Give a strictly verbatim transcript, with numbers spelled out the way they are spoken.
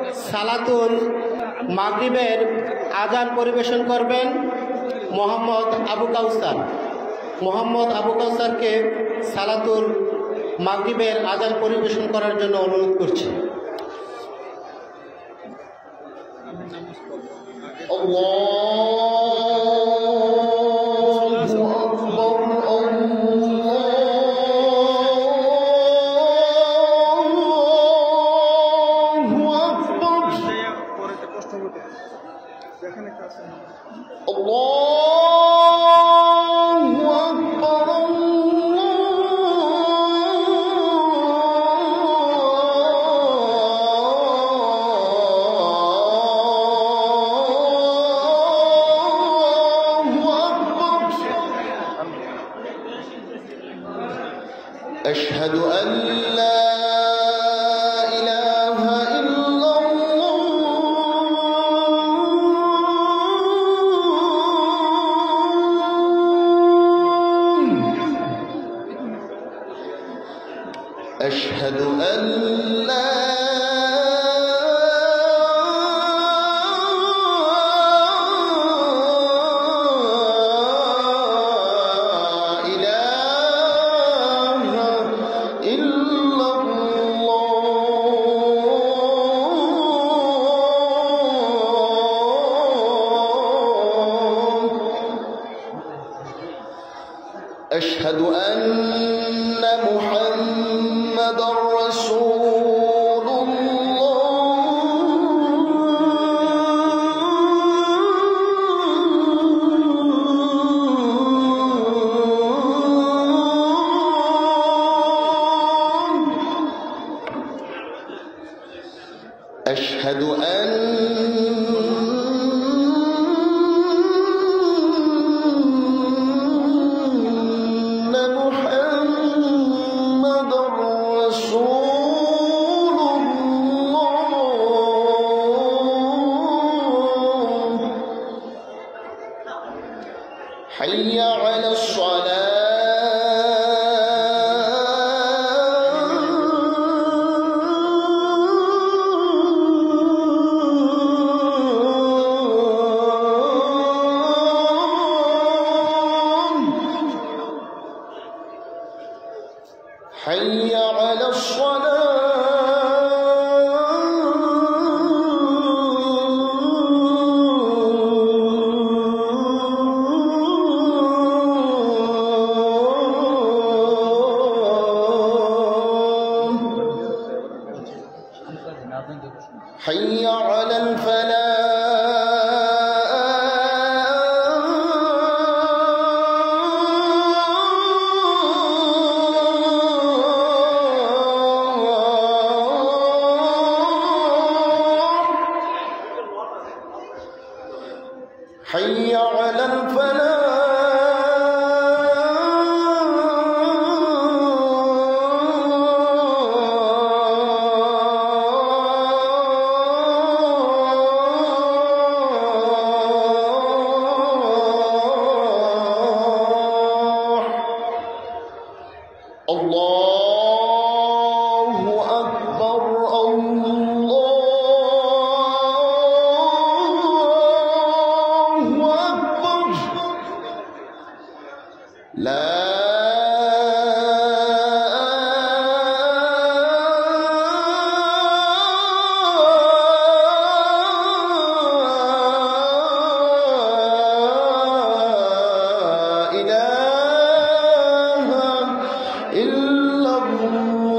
সালাতুল মাগরিবের আজান পরিবেশন করবেন মোহাম্মদ আবু কাউসার। মোহাম্মদ আবু কাউসারকে সালাতুল মাগরিবের আজান পরিবেশন করার জন্য অনুরোধ করছি। أشهد أن لا إله إلا الله أشهد أن لا أشهد أن محمدًا رسول الله أشهد أن حي على الصلاة حي على الصلاة حي على الفلاح حي على الفلاح الله أكبر الله أكبر لا إله إلا الله